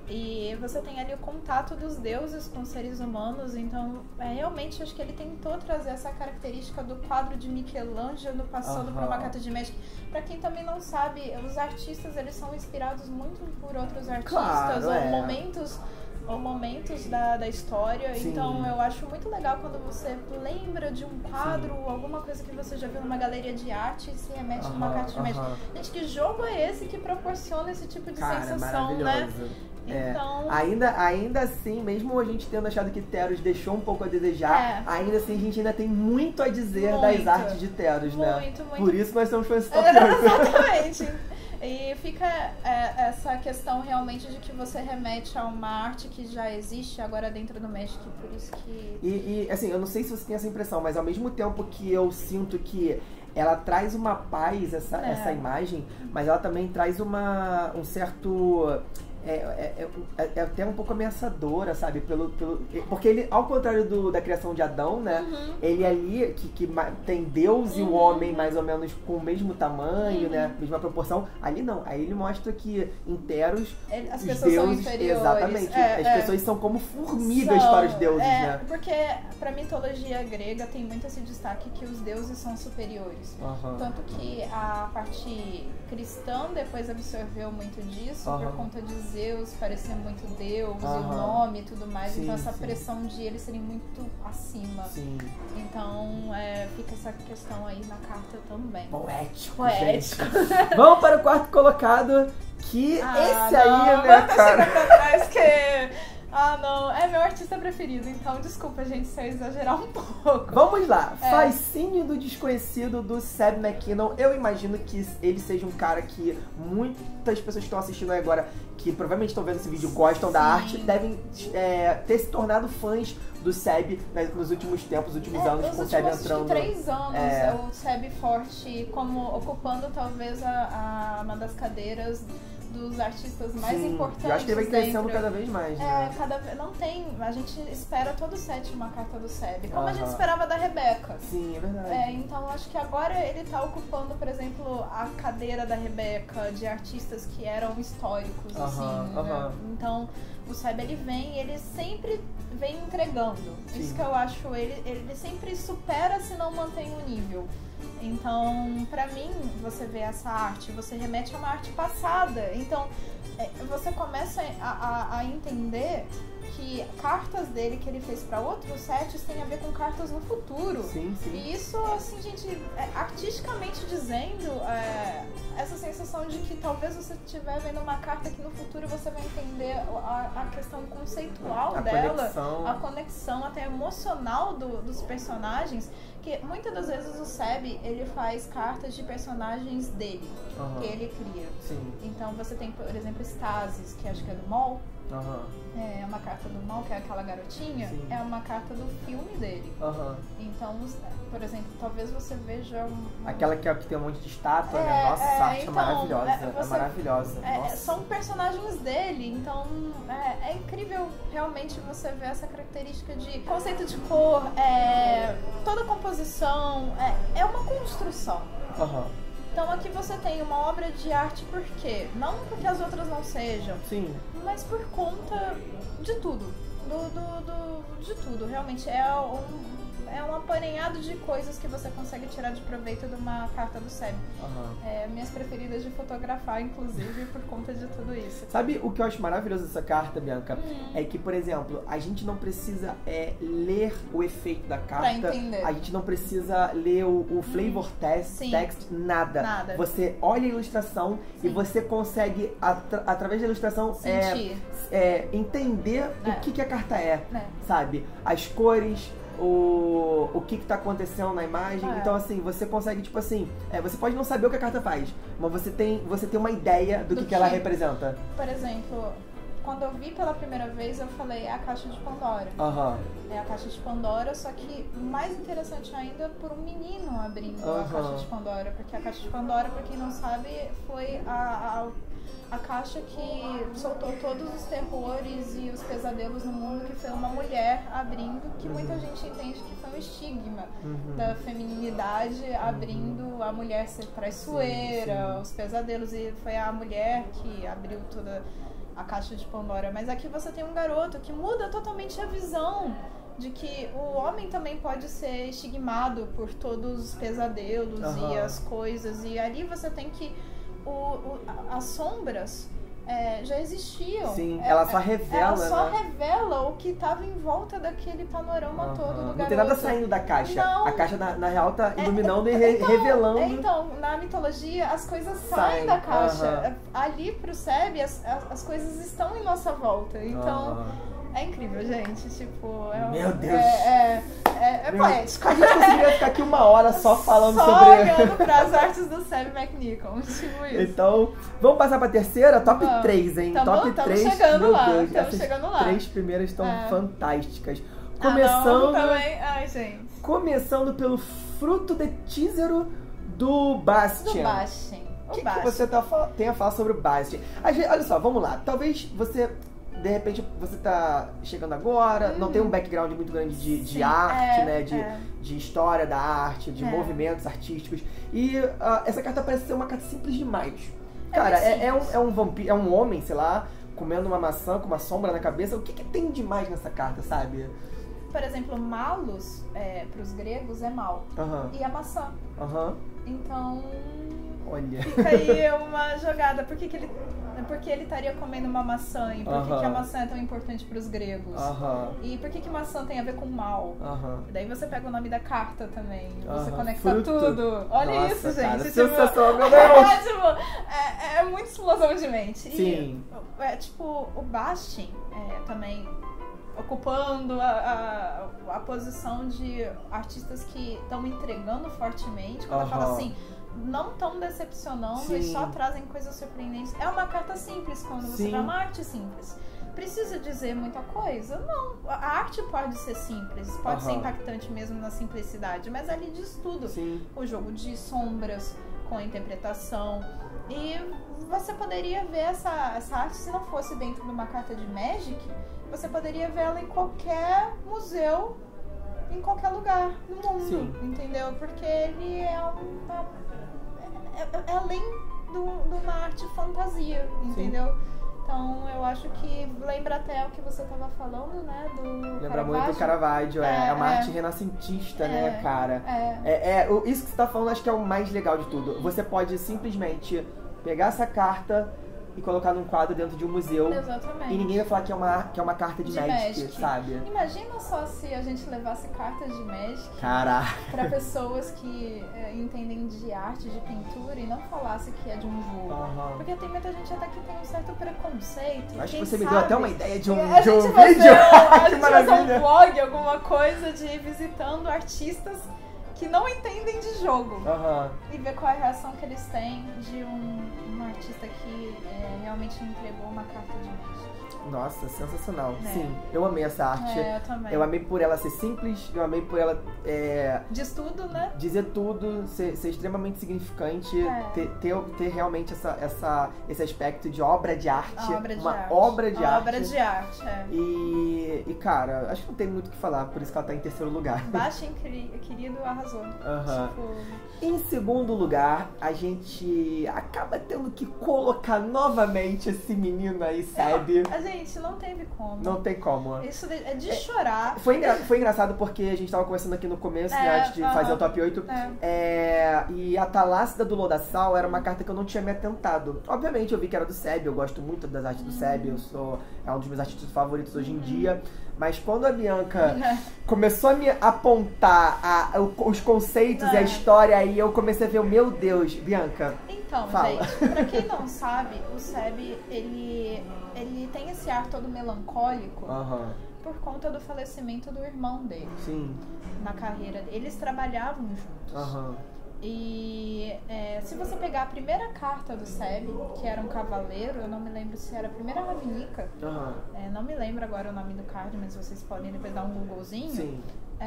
[SPEAKER 2] E você tem ali o contato dos deuses com os seres humanos, então é, realmente acho que ele tentou trazer essa característica do quadro de Michelangelo passando por uma
[SPEAKER 1] Aham.
[SPEAKER 2] carta de Magic. Pra quem também não sabe, os artistas eles são inspirados muito por outros artistas
[SPEAKER 1] Claro,
[SPEAKER 2] ou
[SPEAKER 1] é.
[SPEAKER 2] momentos ou momentos da, da história.
[SPEAKER 1] Sim.
[SPEAKER 2] Então eu acho muito legal quando você lembra de um quadro ou alguma coisa que você já viu numa galeria de arte e se remete numa
[SPEAKER 1] Aham,
[SPEAKER 2] carta de Magic.
[SPEAKER 1] aham.
[SPEAKER 2] Gente, que jogo é esse que proporciona esse tipo de
[SPEAKER 1] Cara,
[SPEAKER 2] sensação, né?
[SPEAKER 1] maravilhoso. É.
[SPEAKER 2] Então,
[SPEAKER 1] Ainda, ainda assim, mesmo a gente tendo achado que Teros deixou um pouco a desejar,
[SPEAKER 2] É.
[SPEAKER 1] ainda assim a gente ainda tem muito a dizer
[SPEAKER 2] Muito.
[SPEAKER 1] das artes de Teros, né?
[SPEAKER 2] Muito, muito.
[SPEAKER 1] Por isso nós estamos fazendo esse top oito.
[SPEAKER 2] exatamente. E fica é, essa questão realmente de que você remete a uma arte que já existe agora dentro do Magic, por isso que...
[SPEAKER 1] E, e, assim, eu não sei se você tem essa impressão, mas ao mesmo tempo que eu sinto que ela traz uma paz, essa,
[SPEAKER 2] É.
[SPEAKER 1] essa imagem, mas ela também traz uma, um certo... É, é, é, é até um pouco ameaçadora, sabe? Pelo, pelo, porque ele, ao contrário do, da criação de Adão, né?
[SPEAKER 2] Uhum.
[SPEAKER 1] Ele ali, que, que ma- tem Deus e o
[SPEAKER 2] Uhum.
[SPEAKER 1] homem mais ou menos com o mesmo tamanho,
[SPEAKER 2] Uhum.
[SPEAKER 1] né? Mesma proporção. Ali não. Aí ele mostra que em Teros,
[SPEAKER 2] Ele- As
[SPEAKER 1] os
[SPEAKER 2] pessoas são
[SPEAKER 1] deuses...
[SPEAKER 2] inferiores.
[SPEAKER 1] Exatamente.
[SPEAKER 2] É,
[SPEAKER 1] As
[SPEAKER 2] é.
[SPEAKER 1] pessoas são como formigas
[SPEAKER 2] São,
[SPEAKER 1] para os deuses,
[SPEAKER 2] é,
[SPEAKER 1] né?
[SPEAKER 2] Porque pra mitologia grega tem muito esse destaque que os deuses são superiores.
[SPEAKER 1] Aham.
[SPEAKER 2] Tanto que a parte cristã depois absorveu muito disso
[SPEAKER 1] Aham.
[SPEAKER 2] por conta de Zeus parecer muito Deus, e o
[SPEAKER 1] Aham.
[SPEAKER 2] nome e tudo mais.
[SPEAKER 1] Sim,
[SPEAKER 2] então essa
[SPEAKER 1] sim.
[SPEAKER 2] pressão de eles serem muito acima.
[SPEAKER 1] Sim.
[SPEAKER 2] Então é, fica essa questão aí na carta também.
[SPEAKER 1] Poético,
[SPEAKER 2] Poético.
[SPEAKER 1] gente. Vamos para o quarto colocado, que
[SPEAKER 2] Ah,
[SPEAKER 1] esse
[SPEAKER 2] não,
[SPEAKER 1] aí, né,
[SPEAKER 2] vamos
[SPEAKER 1] cara?
[SPEAKER 2] chegar pra trás que... Ah, não. É meu artista preferido, então desculpa, gente, se eu exagerar um pouco.
[SPEAKER 1] Vamos lá.
[SPEAKER 2] É.
[SPEAKER 1] Fascínio do Desconhecido, do Seb McKinnon. Eu imagino que ele seja um cara que muitas pessoas que estão assistindo aí agora, que provavelmente estão vendo esse vídeo, gostam da
[SPEAKER 2] Sim.
[SPEAKER 1] arte, devem é, ter se tornado fãs do Seb né, nos últimos tempos, nos últimos
[SPEAKER 2] É,
[SPEAKER 1] anos,
[SPEAKER 2] nos
[SPEAKER 1] com o Seb
[SPEAKER 2] últimos, acho que
[SPEAKER 1] entrando...
[SPEAKER 2] três anos
[SPEAKER 1] é.
[SPEAKER 2] é o Seb forte, como ocupando talvez a, a- uma das cadeiras dos artistas mais
[SPEAKER 1] Sim,
[SPEAKER 2] importantes.
[SPEAKER 1] eu acho que ele vai crescendo
[SPEAKER 2] dentro.
[SPEAKER 1] cada vez mais, né?
[SPEAKER 2] É, cada vez. Não tem. A gente espera todo set uma carta do Seb. Como a gente
[SPEAKER 1] Aham.
[SPEAKER 2] esperava da Rebeca.
[SPEAKER 1] Sim, é verdade.
[SPEAKER 2] É, então acho que agora ele tá ocupando, por exemplo, a cadeira da Rebeca, de artistas que eram históricos,
[SPEAKER 1] Aham,
[SPEAKER 2] assim.
[SPEAKER 1] aham.
[SPEAKER 2] Né? Então o Seb ele vem e ele sempre vem entregando.
[SPEAKER 1] Sim.
[SPEAKER 2] Isso que eu acho, ele, ele sempre supera se não mantém o nível. Então, pra mim, você vê essa arte, você remete a uma arte passada. Então, é, você começa a, a, a entender que cartas dele que ele fez pra outros sets tem a ver com cartas no futuro.
[SPEAKER 1] Sim, sim.
[SPEAKER 2] E isso, assim, gente, é, artisticamente dizendo, é, essa sensação de que talvez você estiver vendo uma carta que no futuro você vai entender a, a questão conceitual
[SPEAKER 1] A
[SPEAKER 2] dela,
[SPEAKER 1] conexão.
[SPEAKER 2] a conexão até emocional do, dos personagens, que muitas das vezes o Seb, ele faz cartas de personagens dele,
[SPEAKER 1] Aham.
[SPEAKER 2] que ele cria.
[SPEAKER 1] Sim.
[SPEAKER 2] Então você tem, por exemplo, Stasis, que acho que é do Mol,
[SPEAKER 1] Aham.
[SPEAKER 2] é uma carta do Mal, que é aquela garotinha,
[SPEAKER 1] Sim.
[SPEAKER 2] é uma carta do filme dele.
[SPEAKER 1] Aham.
[SPEAKER 2] Então, os- por exemplo, talvez você veja um...
[SPEAKER 1] Aquela que, é- que tem um monte de estátua,
[SPEAKER 2] É,
[SPEAKER 1] né? Nossa,
[SPEAKER 2] é,
[SPEAKER 1] essa arte
[SPEAKER 2] então,
[SPEAKER 1] é maravilhosa.
[SPEAKER 2] é,
[SPEAKER 1] É,
[SPEAKER 2] você-
[SPEAKER 1] maravilhosa.
[SPEAKER 2] É,
[SPEAKER 1] Nossa.
[SPEAKER 2] são personagens dele, então é, é incrível realmente você ver essa característica de conceito de cor, é, toda a composição, é, é uma construção.
[SPEAKER 1] Aham.
[SPEAKER 2] Então aqui você tem uma obra de arte por quê? Não porque as outras não sejam,
[SPEAKER 1] Sim.
[SPEAKER 2] mas por conta de tudo. Do, do, do- de tudo. Realmente é um, é um apanhado de coisas que você consegue tirar de proveito de uma carta do Seb.
[SPEAKER 1] Aham.
[SPEAKER 2] É, minhas preferidas de fotografar, inclusive, por conta de tudo isso.
[SPEAKER 1] Sabe o que eu acho maravilhoso dessa carta, Bianca?
[SPEAKER 2] Hum.
[SPEAKER 1] É que, por exemplo, a gente não precisa é, ler o efeito da carta.
[SPEAKER 2] entender.
[SPEAKER 1] A gente não precisa ler o, o flavor test,
[SPEAKER 2] Sim.
[SPEAKER 1] text, nada.
[SPEAKER 2] Nada.
[SPEAKER 1] Você olha a ilustração e
[SPEAKER 2] Sim.
[SPEAKER 1] você consegue, atra- através da ilustração, é,
[SPEAKER 2] Sentir.
[SPEAKER 1] é, entender
[SPEAKER 2] É.
[SPEAKER 1] o que, que a carta é,
[SPEAKER 2] É.
[SPEAKER 1] sabe? As cores, o, o que que tá acontecendo na imagem.
[SPEAKER 2] É.
[SPEAKER 1] Então, assim, você consegue, tipo assim, é, você pode não saber o que a carta faz, mas você tem, você tem uma ideia do,
[SPEAKER 2] Do
[SPEAKER 1] que, que ela
[SPEAKER 2] que-
[SPEAKER 1] representa.
[SPEAKER 2] Por exemplo, quando eu vi pela primeira vez, eu falei, é a caixa de Pandora.
[SPEAKER 1] Aham.
[SPEAKER 2] É a caixa de Pandora, só que mais interessante ainda por um menino abrindo a
[SPEAKER 1] Aham.
[SPEAKER 2] caixa de Pandora. Porque a caixa de Pandora, pra quem não sabe, foi a, a, a caixa que soltou todos os terrores e os pesadelos no mundo, que foi uma mulher abrindo, que muita gente entende que foi um estigma
[SPEAKER 1] Uhum.
[SPEAKER 2] da feminilidade, abrindo a mulher ser traiçoeira,
[SPEAKER 1] Sim, sim.
[SPEAKER 2] os pesadelos, e foi a mulher que abriu toda a caixa de Pandora. Mas aqui você tem um garoto que muda totalmente a visão de que o homem também pode ser estigmado por todos os pesadelos
[SPEAKER 1] Aham.
[SPEAKER 2] e as coisas, e ali você tem que o, o- a- as sombras é, já existiam.
[SPEAKER 1] Sim,
[SPEAKER 2] É,
[SPEAKER 1] ela só
[SPEAKER 2] é,
[SPEAKER 1] revela,
[SPEAKER 2] ela só
[SPEAKER 1] né?
[SPEAKER 2] revela o que estava em volta daquele panorama
[SPEAKER 1] Aham.
[SPEAKER 2] todo do garoto.
[SPEAKER 1] Não tem nada saindo da caixa.
[SPEAKER 2] Não.
[SPEAKER 1] A caixa, na, na real, tá
[SPEAKER 2] É,
[SPEAKER 1] iluminando
[SPEAKER 2] é,
[SPEAKER 1] e re-
[SPEAKER 2] então,
[SPEAKER 1] revelando.
[SPEAKER 2] é, Então, na mitologia, as coisas
[SPEAKER 1] Saem,
[SPEAKER 2] saem da caixa.
[SPEAKER 1] aham.
[SPEAKER 2] Ali pro Seb, as, as, as coisas estão em nossa volta. Então,
[SPEAKER 1] Aham.
[SPEAKER 2] é incrível, gente. Tipo, é um-
[SPEAKER 1] Meu Deus.
[SPEAKER 2] É, é, é, é
[SPEAKER 1] Meu-
[SPEAKER 2] poético.
[SPEAKER 1] A gente conseguiria ficar aqui uma hora só falando
[SPEAKER 2] Só
[SPEAKER 1] sobre...
[SPEAKER 2] olhando pras artes do Seb McNichol. Tipo isso.
[SPEAKER 1] Então, vamos passar pra terceira? Top
[SPEAKER 2] Vamos.
[SPEAKER 1] três, hein?
[SPEAKER 2] Tamo-
[SPEAKER 1] Top
[SPEAKER 2] tamo
[SPEAKER 1] três.
[SPEAKER 2] chegando
[SPEAKER 1] Meu
[SPEAKER 2] lá,
[SPEAKER 1] Deus,
[SPEAKER 2] tamo
[SPEAKER 1] essas
[SPEAKER 2] chegando lá.
[SPEAKER 1] três primeiras estão
[SPEAKER 2] É.
[SPEAKER 1] fantásticas.
[SPEAKER 2] Ah, não,
[SPEAKER 1] Começando,
[SPEAKER 2] também. Ai, gente.
[SPEAKER 1] começando pelo fruto de teaser do Bastian.
[SPEAKER 2] Do Bastion.
[SPEAKER 1] O
[SPEAKER 2] O
[SPEAKER 1] que, que
[SPEAKER 2] Bastion.
[SPEAKER 1] você tá, fa- tem a falar sobre o Bastian? Às vezes- Olha só, vamos lá. Talvez você, de repente, você tá chegando agora, não tem um background muito grande de, de
[SPEAKER 2] Sim,
[SPEAKER 1] arte,
[SPEAKER 2] é,
[SPEAKER 1] né? De,
[SPEAKER 2] é.
[SPEAKER 1] de história da arte, de
[SPEAKER 2] É.
[SPEAKER 1] movimentos artísticos. E ah, essa carta parece ser uma carta simples demais.
[SPEAKER 2] É
[SPEAKER 1] Cara,
[SPEAKER 2] bem
[SPEAKER 1] é, é um,
[SPEAKER 2] simples.
[SPEAKER 1] é um vampiro, é um homem, sei lá, comendo uma maçã com uma sombra na cabeça. O que, que tem demais nessa carta, sabe?
[SPEAKER 2] Por exemplo, Malus, é, pros gregos, é mal.
[SPEAKER 1] Aham,
[SPEAKER 2] E a maçã.
[SPEAKER 1] aham.
[SPEAKER 2] Então,
[SPEAKER 1] Olha.
[SPEAKER 2] fica aí uma jogada. Por que, que ele. Por que ele estaria comendo uma maçã? E por que,
[SPEAKER 1] Aham.
[SPEAKER 2] que a maçã é tão importante pros gregos?
[SPEAKER 1] Aham,
[SPEAKER 2] E por que, que maçã tem a ver com mal?
[SPEAKER 1] aham.
[SPEAKER 2] Daí você pega o nome da carta também. Você
[SPEAKER 1] Aham.
[SPEAKER 2] conecta
[SPEAKER 1] Fruto.
[SPEAKER 2] tudo. Olha
[SPEAKER 1] Nossa,
[SPEAKER 2] isso,
[SPEAKER 1] cara,
[SPEAKER 2] gente.
[SPEAKER 1] sensacional, meu
[SPEAKER 2] é,
[SPEAKER 1] Deus.
[SPEAKER 2] tipo, é, é muito explosão de mente.
[SPEAKER 1] Sim.
[SPEAKER 2] E, é, tipo, o Bastin é, também ocupando a, a, a posição de artistas que estão entregando fortemente. Quando eu falo
[SPEAKER 1] Aham.
[SPEAKER 2] assim, não tão decepcionando
[SPEAKER 1] Sim.
[SPEAKER 2] e só trazem coisas surpreendentes. É uma carta simples quando você
[SPEAKER 1] Sim.
[SPEAKER 2] vê uma arte simples. Precisa dizer muita coisa? Não. A arte pode ser simples, pode ser
[SPEAKER 1] Aham.
[SPEAKER 2] impactante mesmo na simplicidade, mas ali diz tudo.
[SPEAKER 1] Sim.
[SPEAKER 2] O jogo de sombras com a interpretação, E você poderia ver essa, essa arte, se não fosse dentro de uma carta de Magic, você poderia vê-la em qualquer museu, em qualquer lugar no mundo,
[SPEAKER 1] Sim.
[SPEAKER 2] entendeu? Porque ele é uma... é, é além de uma arte fantasia, entendeu? Sim. Então eu acho que lembra até o que você estava falando, né? Do
[SPEAKER 1] Lembra
[SPEAKER 2] Caravaggio.
[SPEAKER 1] muito do Caravaggio, é, é uma
[SPEAKER 2] é,
[SPEAKER 1] arte renascentista,
[SPEAKER 2] é,
[SPEAKER 1] né, cara?
[SPEAKER 2] É.
[SPEAKER 1] É, é, isso que você tá falando acho que é o mais legal de tudo. Você pode simplesmente pegar essa carta e colocar num quadro dentro de um museu.
[SPEAKER 2] Exatamente.
[SPEAKER 1] E ninguém vai falar que é uma, que é uma carta de,
[SPEAKER 2] de
[SPEAKER 1] Magic,
[SPEAKER 2] Magic,
[SPEAKER 1] sabe?
[SPEAKER 2] Imagina só se a gente levasse cartas de Magic
[SPEAKER 1] Caraca.
[SPEAKER 2] pra pessoas que é, entendem de arte, de pintura, e não falasse que é de um jogo.
[SPEAKER 1] Uhum.
[SPEAKER 2] Porque tem muita gente até que tem um certo preconceito.
[SPEAKER 1] Acho
[SPEAKER 2] Quem
[SPEAKER 1] que você
[SPEAKER 2] sabe,
[SPEAKER 1] me deu até uma ideia de um,
[SPEAKER 2] a
[SPEAKER 1] de um
[SPEAKER 2] gente vai
[SPEAKER 1] vídeo.
[SPEAKER 2] Fazer um, a
[SPEAKER 1] Que
[SPEAKER 2] gente vai fazer
[SPEAKER 1] maravilha.
[SPEAKER 2] um vlog, alguma coisa de visitando artistas que não entendem de jogo.
[SPEAKER 1] Uhum.
[SPEAKER 2] E ver qual é a reação que eles têm de um, um artista que é, realmente entregou uma carta de Magic.
[SPEAKER 1] Nossa, sensacional.
[SPEAKER 2] É.
[SPEAKER 1] Sim, eu amei essa arte.
[SPEAKER 2] É, eu também.
[SPEAKER 1] Eu amei por ela ser simples, eu amei por ela é,
[SPEAKER 2] Diz tudo, né?
[SPEAKER 1] dizer tudo, ser, ser extremamente significante,
[SPEAKER 2] É.
[SPEAKER 1] ter, ter, ter realmente essa, essa, esse aspecto de obra de arte.
[SPEAKER 2] A obra de
[SPEAKER 1] uma
[SPEAKER 2] arte.
[SPEAKER 1] obra de
[SPEAKER 2] a
[SPEAKER 1] arte.
[SPEAKER 2] obra de arte, é.
[SPEAKER 1] E, e, cara, acho que não tem muito o que falar, por isso que ela tá em terceiro lugar.
[SPEAKER 2] Bastion, querido, arrasou.
[SPEAKER 1] Uhum.
[SPEAKER 2] Tipo...
[SPEAKER 1] Em segundo lugar, a gente acaba tendo que colocar novamente esse menino aí, sabe?
[SPEAKER 2] A gente não teve como.
[SPEAKER 1] Não tem como.
[SPEAKER 2] Isso é de chorar.
[SPEAKER 1] Foi, engra... Foi engraçado porque a gente tava conversando aqui no começo,
[SPEAKER 2] É,
[SPEAKER 1] né, antes de
[SPEAKER 2] uh-huh.
[SPEAKER 1] fazer o top oito.
[SPEAKER 2] É.
[SPEAKER 1] É... E a Thalássida do Lodaçal era uma carta que eu não tinha me atentado. Obviamente eu vi que era do Seb, eu gosto muito das artes do Seb, eu sou... é um dos meus artistas favoritos hoje em dia. Mas quando a Bianca começou a me apontar a, os conceitos
[SPEAKER 2] é.
[SPEAKER 1] e a história, aí eu comecei a ver, meu Deus, Bianca.
[SPEAKER 2] Então,
[SPEAKER 1] fala.
[SPEAKER 2] gente, pra quem não sabe, o Seb, ele, ele tem esse ar todo melancólico
[SPEAKER 1] Uhum.
[SPEAKER 2] por conta do falecimento do irmão dele.
[SPEAKER 1] Sim.
[SPEAKER 2] Na carreira dele. Eles trabalhavam juntos.
[SPEAKER 1] Uhum.
[SPEAKER 2] E é, se você pegar a primeira carta do Seb, que era um cavaleiro, eu não me lembro se era a primeira Ravnica,
[SPEAKER 1] Uhum.
[SPEAKER 2] é, não me lembro agora o nome do card, mas vocês podem depois dar um googlezinho.
[SPEAKER 1] Sim.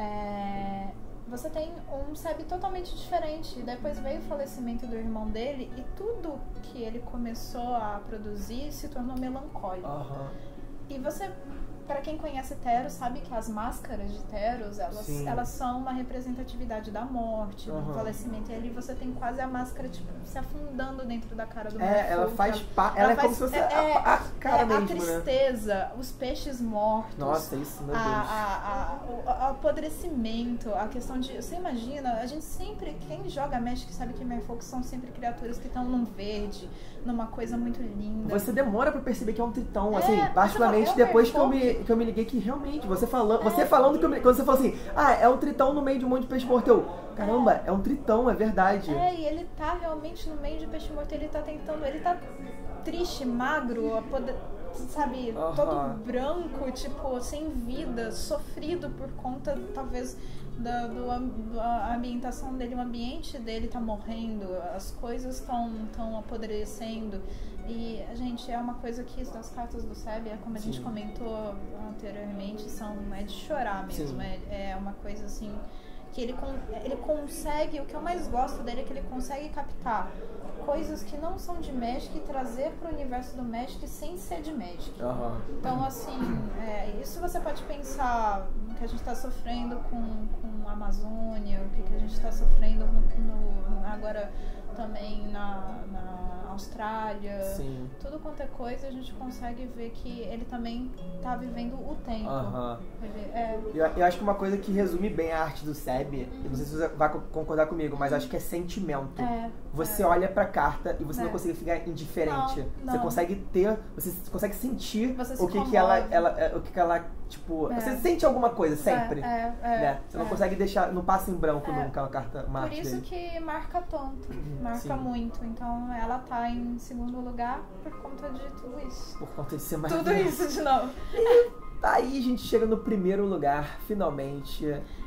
[SPEAKER 2] É, você tem um Seb totalmente diferente. Depois veio o falecimento do irmão dele e tudo que ele começou a produzir se tornou melancólico.
[SPEAKER 1] Uhum.
[SPEAKER 2] E você, para quem conhece Teros, sabe que as máscaras de Teros, elas, elas são uma representatividade da morte, do
[SPEAKER 1] uhum.
[SPEAKER 2] falecimento. E ali você tem quase a máscara tipo, se afundando dentro da cara do
[SPEAKER 1] É,
[SPEAKER 2] Merfolk.
[SPEAKER 1] ela faz parte. Ela, ela é
[SPEAKER 2] faz,
[SPEAKER 1] como se fosse
[SPEAKER 2] é,
[SPEAKER 1] a, a cara
[SPEAKER 2] é,
[SPEAKER 1] mesmo,
[SPEAKER 2] a tristeza,
[SPEAKER 1] né?
[SPEAKER 2] os peixes mortos.
[SPEAKER 1] Nossa, isso, meu Deus.
[SPEAKER 2] A, a, a, o apodrecimento, a questão de... Você imagina, a gente sempre... Quem joga Magic sabe que Merfolk são sempre criaturas que estão num verde, numa coisa muito linda.
[SPEAKER 1] Você demora pra perceber que é um tritão,
[SPEAKER 2] É,
[SPEAKER 1] assim, particularmente
[SPEAKER 2] fala, é um
[SPEAKER 1] depois que eu,
[SPEAKER 2] Merfolk.
[SPEAKER 1] me, que eu me liguei que realmente, você falando,
[SPEAKER 2] É.
[SPEAKER 1] você falando que eu me, quando você falou assim, ah, é um tritão no meio de um monte de peixe morto, eu, caramba, é, é um tritão, é verdade.
[SPEAKER 2] É, e ele tá realmente no meio de peixe morto, ele tá tentando, ele tá triste, magro, apode- sabe,
[SPEAKER 1] Uhum.
[SPEAKER 2] todo branco, tipo, sem vida, sofrido por conta, talvez, da do, do, a ambientação dele, o ambiente dele tá morrendo, as coisas estão tão apodrecendo. E, gente, é uma coisa que as cartas do Seb, como a
[SPEAKER 1] Sim.
[SPEAKER 2] gente comentou anteriormente, são, é de chorar mesmo. É, é uma coisa assim que ele, ele consegue, o que eu mais gosto dele é que ele consegue captar coisas que não são de Magic e trazer pro universo do Magic sem ser de Magic.
[SPEAKER 1] Uhum.
[SPEAKER 2] Então, assim, é, isso você pode pensar no que a gente está sofrendo com, com a Amazônia, o que, que a gente está sofrendo no, no, agora também na, na Austrália.
[SPEAKER 1] Sim.
[SPEAKER 2] Tudo quanto é coisa, a gente consegue ver que ele também tá vivendo o tempo.
[SPEAKER 1] Uhum.
[SPEAKER 2] Ele, é,
[SPEAKER 1] Eu, eu acho que uma coisa que resume bem a arte do Seb, eu não sei se você vai co- concordar comigo, mas acho que é sentimento.
[SPEAKER 2] é,
[SPEAKER 1] Você
[SPEAKER 2] é.
[SPEAKER 1] olha pra carta e você
[SPEAKER 2] É.
[SPEAKER 1] não consegue ficar indiferente.
[SPEAKER 2] Não,
[SPEAKER 1] Você
[SPEAKER 2] não.
[SPEAKER 1] consegue ter, você consegue sentir
[SPEAKER 2] Você se
[SPEAKER 1] o que que ela,
[SPEAKER 2] comove.
[SPEAKER 1] ela, é, o que que ela, tipo,
[SPEAKER 2] É.
[SPEAKER 1] você sente alguma coisa sempre,
[SPEAKER 2] É, é, é,
[SPEAKER 1] né? Você não
[SPEAKER 2] é.
[SPEAKER 1] consegue deixar, não passa em branco
[SPEAKER 2] É.
[SPEAKER 1] nunca uma carta, uma
[SPEAKER 2] Por
[SPEAKER 1] arte
[SPEAKER 2] isso
[SPEAKER 1] dele.
[SPEAKER 2] que marca tanto, marca
[SPEAKER 1] Sim.
[SPEAKER 2] muito. Então ela tá em segundo lugar por conta de tudo isso.
[SPEAKER 1] Por conta de ser
[SPEAKER 2] Tudo
[SPEAKER 1] maravilhoso.
[SPEAKER 2] isso de novo.
[SPEAKER 1] Aí a gente chega no primeiro lugar, finalmente.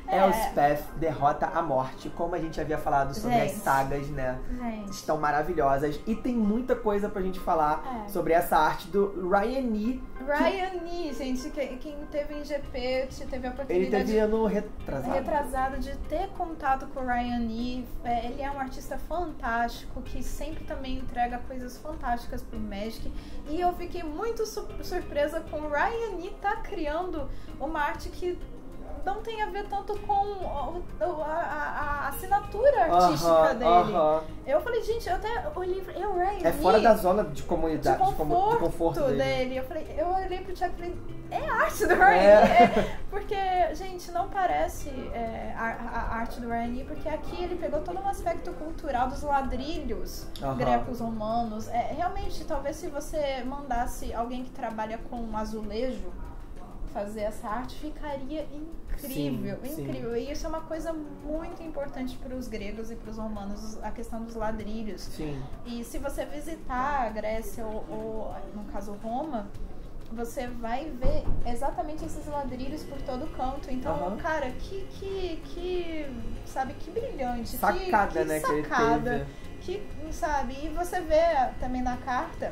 [SPEAKER 2] É.
[SPEAKER 1] Elspeth derrota a morte, como a gente havia falado sobre
[SPEAKER 2] Gente.
[SPEAKER 1] as sagas, né?
[SPEAKER 2] Gente.
[SPEAKER 1] Estão maravilhosas. E tem muita coisa pra gente falar
[SPEAKER 2] É.
[SPEAKER 1] sobre essa arte do Ryan Lee.
[SPEAKER 2] Ryan Lee, gente, que- quem teve em G P, que teve a
[SPEAKER 1] Ele
[SPEAKER 2] oportunidade
[SPEAKER 1] teve ano retrasado.
[SPEAKER 2] retrasado de ter contato com o Ryan Lee. É, ele é um artista fantástico, que sempre também entrega coisas fantásticas pro Magic. E eu fiquei muito su- surpresa com o Ryan Lee tá criando uma arte que não tem a ver tanto com o- o- a, a- a assinatura artística
[SPEAKER 1] Aham,
[SPEAKER 2] dele.
[SPEAKER 1] aham.
[SPEAKER 2] Eu falei, gente, eu até olhei e falei, é o Ryan
[SPEAKER 1] É
[SPEAKER 2] Lee?
[SPEAKER 1] fora da zona de
[SPEAKER 2] de
[SPEAKER 1] comunidade, de, como-
[SPEAKER 2] conforto,
[SPEAKER 1] de conforto dele.
[SPEAKER 2] dele. Eu falei, eu olhei pro Thiago e falei, é a arte do Ryan
[SPEAKER 1] É.
[SPEAKER 2] Lee. É, porque, gente, não parece é, a, a arte do Ryan Lee, porque aqui ele pegou todo um aspecto cultural dos ladrilhos
[SPEAKER 1] Aham.
[SPEAKER 2] grecos romanos. É, realmente, talvez se você mandasse alguém que trabalha com azulejo fazer essa arte, ficaria incrível,
[SPEAKER 1] Sim, sim.
[SPEAKER 2] incrível. E isso é uma coisa muito importante para os gregos e para os romanos, a questão dos ladrilhos.
[SPEAKER 1] Sim.
[SPEAKER 2] E se você visitar a Grécia ou, ou, no caso, Roma, você vai ver exatamente esses ladrilhos por todo canto. Então,
[SPEAKER 1] Aham.
[SPEAKER 2] cara, que, que, que, sabe, que brilhante.
[SPEAKER 1] Sacada,
[SPEAKER 2] que, que
[SPEAKER 1] né, que ele
[SPEAKER 2] sacada.
[SPEAKER 1] teve.
[SPEAKER 2] Que, sabe, e você vê também na carta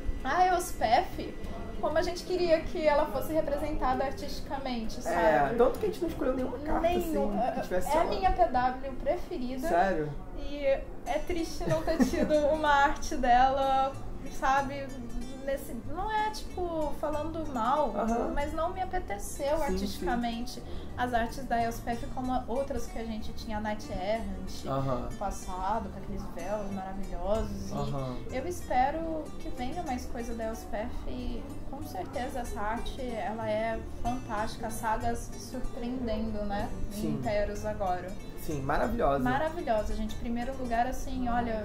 [SPEAKER 2] a Elspeth, como a gente queria que ela fosse representada artisticamente, sabe?
[SPEAKER 1] É, tanto que a gente não escolheu nenhuma carta
[SPEAKER 2] Nenhum,
[SPEAKER 1] assim, que tivesse
[SPEAKER 2] é a
[SPEAKER 1] ela.
[SPEAKER 2] minha P W preferida.
[SPEAKER 1] Sério?
[SPEAKER 2] E é triste não ter tido uma arte dela, sabe? Nesse, não é tipo falando mal,
[SPEAKER 1] Aham.
[SPEAKER 2] mas não me apeteceu
[SPEAKER 1] Sim,
[SPEAKER 2] artisticamente as artes da Elspeth como outras que a gente tinha, a Knight Errant
[SPEAKER 1] Aham.
[SPEAKER 2] no passado, com aqueles véus maravilhosos.
[SPEAKER 1] Aham.
[SPEAKER 2] E eu espero que venha mais coisa da Elspeth e com certeza essa arte ela é fantástica, as sagas surpreendendo, né?
[SPEAKER 1] Sim.
[SPEAKER 2] Em Teros agora.
[SPEAKER 1] Sim, maravilhosa.
[SPEAKER 2] Maravilhosa, gente. Primeiro lugar, assim, olha,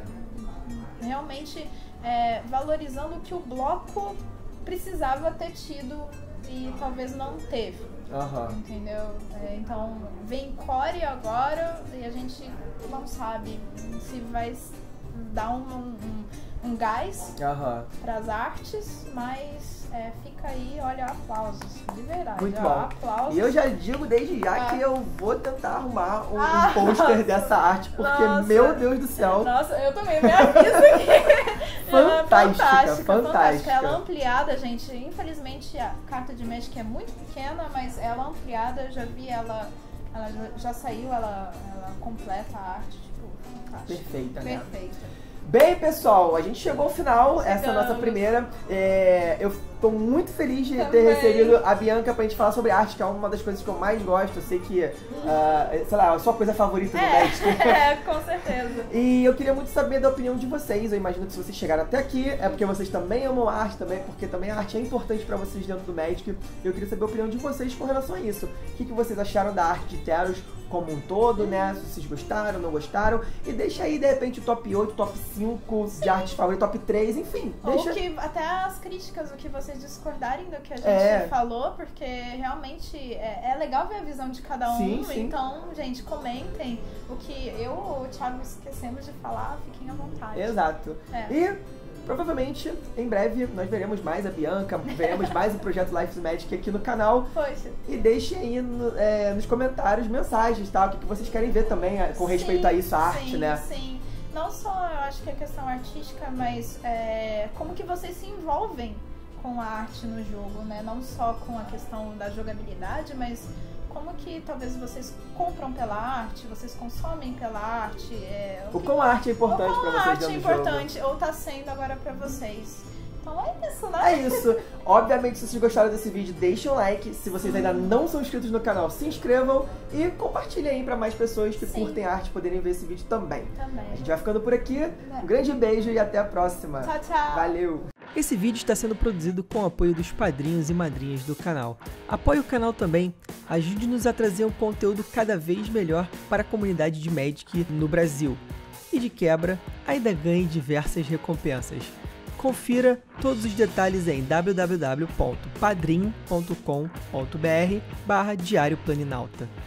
[SPEAKER 2] realmente é, valorizando o que o bloco precisava ter tido e talvez não teve,
[SPEAKER 1] Aham.
[SPEAKER 2] entendeu? É, então, vem Core agora e a gente não sabe se vai dar um, um, um gás
[SPEAKER 1] Aham.
[SPEAKER 2] para as artes, mas é, fica aí, olha, aplausos, de verdade.
[SPEAKER 1] Muito
[SPEAKER 2] ó,
[SPEAKER 1] bom.
[SPEAKER 2] Aplausos.
[SPEAKER 1] E eu já digo desde já
[SPEAKER 2] Ah.
[SPEAKER 1] que eu vou tentar arrumar um, um
[SPEAKER 2] Ah,
[SPEAKER 1] pôster
[SPEAKER 2] nossa.
[SPEAKER 1] dessa arte, porque,
[SPEAKER 2] Nossa.
[SPEAKER 1] meu Deus do céu,
[SPEAKER 2] Nossa, eu também me aviso aqui. Ela é
[SPEAKER 1] Fantástica, fantástica.
[SPEAKER 2] Ela ampliada, gente. Infelizmente a carta de Magic é muito pequena, mas ela ampliada, eu já vi ela. Ela já, já saiu, ela, ela completa a arte, tipo, fantástica.
[SPEAKER 1] perfeita, né?
[SPEAKER 2] Perfeita.
[SPEAKER 1] Bem, pessoal, a gente chegou ao final. Essa é a
[SPEAKER 2] Chegamos.
[SPEAKER 1] nossa primeira. É, eu tô muito feliz de ter
[SPEAKER 2] Também.
[SPEAKER 1] recebido a Bianca pra gente falar sobre arte, que é uma das coisas que eu mais gosto. Eu sei que, ah, sei lá, é a sua coisa favorita do Magic.
[SPEAKER 2] É, é, com certeza.
[SPEAKER 1] E eu queria muito saber da opinião de vocês. Eu imagino que se vocês chegaram até aqui, é porque vocês também amam arte, também porque também a arte é importante pra vocês dentro do Magic. Eu queria saber a opinião de vocês com relação a isso. O que, que vocês acharam da arte de Teros como um todo, né? Se vocês gostaram, não gostaram. E deixa aí, de repente, o top oito, top cinco de artes favoritas, top três, enfim. Deixa...
[SPEAKER 2] Ou que até as críticas, o que vocês discordarem do que a gente
[SPEAKER 1] É.
[SPEAKER 2] falou, porque realmente é, é legal ver a visão de cada um.
[SPEAKER 1] Sim, sim.
[SPEAKER 2] Então, gente, comentem o que eu ou o Thiago esquecemos de falar, fiquem à vontade.
[SPEAKER 1] Exato.
[SPEAKER 2] É.
[SPEAKER 1] E provavelmente, em breve, nós veremos mais a Bianca, veremos mais o projeto Life is Magic aqui no canal.
[SPEAKER 2] Poxa.
[SPEAKER 1] E deixem aí no- é, nos comentários mensagens, tá? O que, que vocês querem ver também é, com respeito
[SPEAKER 2] Sim,
[SPEAKER 1] a isso, a arte,
[SPEAKER 2] sim,
[SPEAKER 1] né?
[SPEAKER 2] Sim, não só eu acho que é questão artística, mas é, como que vocês se envolvem com a arte no jogo, né? Não só com a questão da jogabilidade, mas como que talvez vocês compram pela arte, vocês consomem pela arte. É,
[SPEAKER 1] O quão a arte é importante
[SPEAKER 2] ou
[SPEAKER 1] pra
[SPEAKER 2] como
[SPEAKER 1] vocês
[SPEAKER 2] a arte
[SPEAKER 1] dentro
[SPEAKER 2] é
[SPEAKER 1] do jogo.
[SPEAKER 2] importante, ou tá sendo agora pra vocês. Então é isso, né?
[SPEAKER 1] É isso. Obviamente, se vocês gostaram desse vídeo, deixem um like. Se vocês ainda não são inscritos no canal, se inscrevam e compartilhem aí pra mais pessoas que
[SPEAKER 2] Sim.
[SPEAKER 1] curtem arte poderem ver esse vídeo também.
[SPEAKER 2] Também.
[SPEAKER 1] A gente vai ficando por aqui. Um grande beijo e até a próxima.
[SPEAKER 2] Tchau, tchau.
[SPEAKER 1] Valeu! Esse vídeo está sendo produzido com o apoio dos padrinhos e madrinhas do canal. Apoie o canal também, ajude-nos a trazer um conteúdo cada vez melhor para a comunidade de Magic no Brasil. E de quebra, ainda ganhe diversas recompensas. Confira todos os detalhes em w w w ponto padrim ponto com ponto b r barra Diário Planinauta.